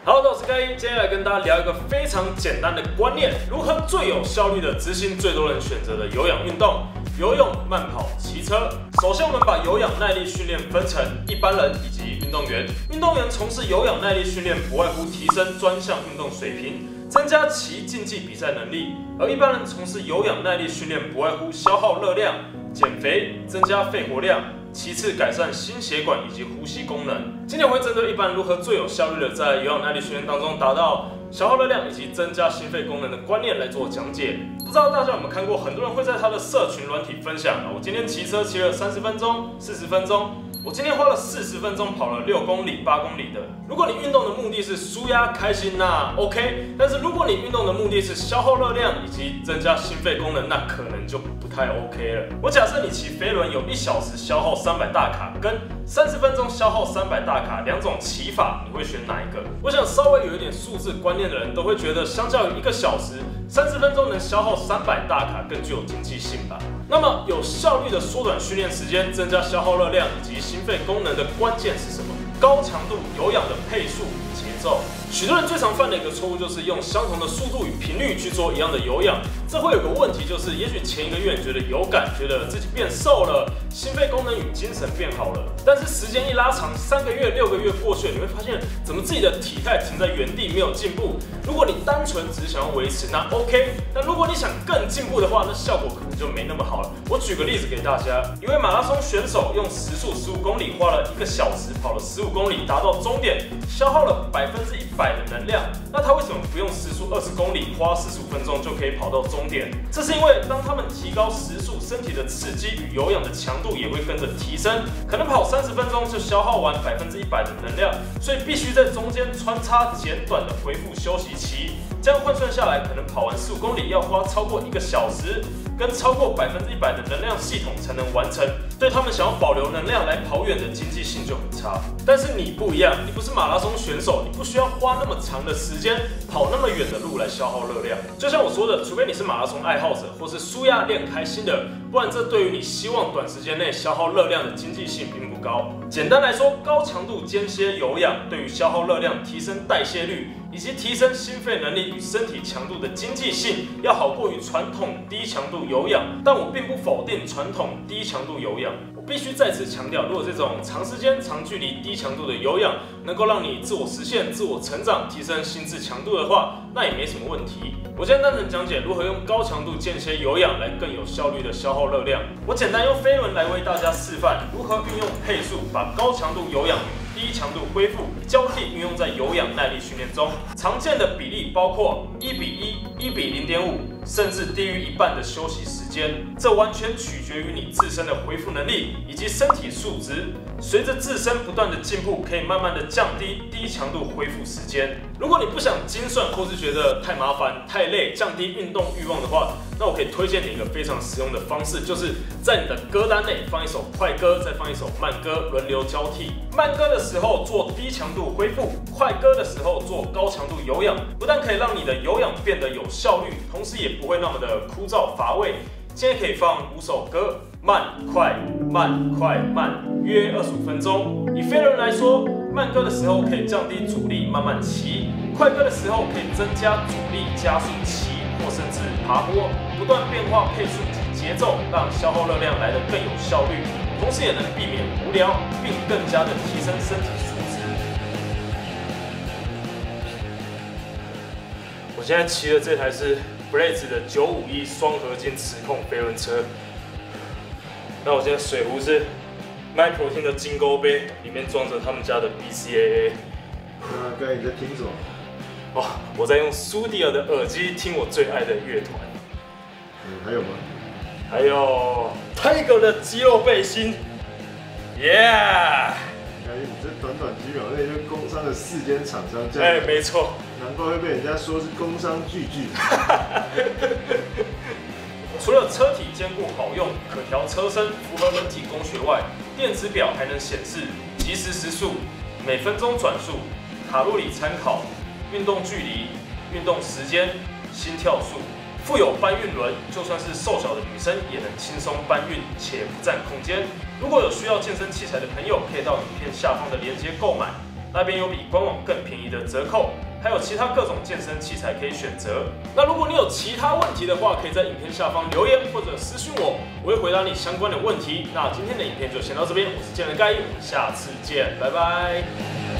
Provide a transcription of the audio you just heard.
好，我是盖伊，今天来跟大家聊一个非常简单的观念：如何最有效率的执行最多人选择的有氧运动——游泳、慢跑、骑车。首先，我们把有氧耐力训练分成一般人以及运动员。运动员从事有氧耐力训练，不外乎提升专项运动水平，增加其竞技比赛能力；而一般人从事有氧耐力训练，不外乎消耗热量、减肥、增加肺活量。其次，改善心血管以及呼吸功能。今天我会针对一般人如何最有效率的在有氧耐力训练当中达到消耗热量以及增加心肺功能的观念来做讲解。不知道大家有没有看过，很多人会在他的社群软体分享，我今天骑车骑了30分钟、40分钟。我今天花了40分钟跑了6公里、8公里的。如果你运动的目的是舒压开心，那 OK。但是如果你运动的目的是消耗热量以及增加心肺功能，那可能就不太 OK 了。我假设你骑飞轮有1小时消耗300大卡，跟30分钟消耗300大卡两种骑法，你会选哪一个？我想稍微有一点数字观念的人都会觉得，相较于1个小时30分钟能消耗300大卡更具有经济性吧。那么有效率的缩短训练时间，增加消耗热量以及心肺功能的关键是什么？高强度有氧的配速与节奏。许多人最常犯的一个错误就是用相同的速度与频率去做一样的有氧，这会有个问题，就是也许前1个月你觉得有感，觉得自己变瘦了，心肺功能与精神变好了，但是时间一拉长，3个月、6个月过去了，你会发现怎么自己的体态停在原地没有进步。如果你单纯只是想要维持，那 OK。但如果你想更进步的话，那效果可能就没那么好了。我举个例子给大家，一位马拉松选手用时速15公里，花了1个小时跑了15公里，达到终点，消耗了100%的能量。那他为什么不用时速20公里，花45分钟就可以跑到终点？这是因为当他们提高时速，身体的刺激与有氧的强度也会跟着提升，可能跑30分钟就消耗完100%的能量，所以必须在中间穿插简短的恢复休息期。这样换算下来，可能跑完15公里要花超过1个小时，跟超过100%的能量系统才能完成。对他们想要保留能量来跑远的经济性就很差。但是你不一样，你不是马拉松选手，你不需要花那么长的时间跑那么远的路来消耗热量。就像我说的，除非你是马拉松爱好者或是舒压练开心的，不然这对于你希望短时间内消耗热量的经济性并不高。简单来说，高强度间歇有氧对于消耗热量、提升代谢率以及提升心肺能力与身体强度的经济性要好过于传统低强度有氧，但我并不否定传统低强度有氧。我必须再次强调，如果这种长时间、长距离、低强度的有氧能够让你自我实现、自我成长、提升心智强度的话，那也没什么问题。我今天单纯讲解如何用高强度间歇有氧来更有效率的消耗热量。我简单用飞轮来为大家示范如何运用配速，把高强度有氧与低强度恢复交替运用在有氧耐力训练中。常见的比例包括1:1、1:0.5，甚至低于1半的休息时间。这完全取决于你自身的恢复能力以及身体素质。随着自身不断的进步，可以慢慢的降低低强度恢复时间。如果你不想精算或是觉得太麻烦、太累，降低运动欲望的话，那我可以推荐你一个非常实用的方式，就是在你的歌单内放一首快歌，再放一首慢歌，轮流交替。慢歌的时候做低强度恢复，快歌的时候做高强度有氧，不但可以让你的有氧变得有效率，同时也不会那么的枯燥乏味。今天可以放5首歌，慢快慢快慢，约25分钟。以飞轮来说，慢歌的时候可以降低阻力，慢慢骑；快歌的时候可以增加阻力，加速骑或甚至爬坡，不断变化配速及节奏，让消耗热量来得更有效率，同时也能避免无聊，并更加的提升身体素质。我现在骑的这台是 Blaze 的951双合金磁控飞轮车。那我现在水壶是 MyProtein 的金钩杯，里面装着他们家的 BCAA。 那刚才你在听什么？ 哦，我在用苏迪尔的耳机听我最爱的乐团。 还有吗？ 还有 Tiger 的肌肉背心。Yeah！ 你这短短几秒内就工商了4间厂商，这样没错。 难怪会被人家说是工商巨巨。 除了车体坚固好用、可调车身、符合人体工学外，电子表还能显示即时时速、每分钟转速、卡路里参考、运动距离、运动时间、心跳数。附有搬运轮，就算是瘦小的女生也能轻松搬运，且不占空间。如果有需要健身器材的朋友，可以到影片下方的链接购买。 那边有比官网更便宜的折扣，还有其他各种健身器材可以选择。那如果你有其他问题的话，可以在影片下方留言或者私讯我，我会回答你相关的问题。那今天的影片就先到这边，我是健人盖伊，我们下次见，拜拜。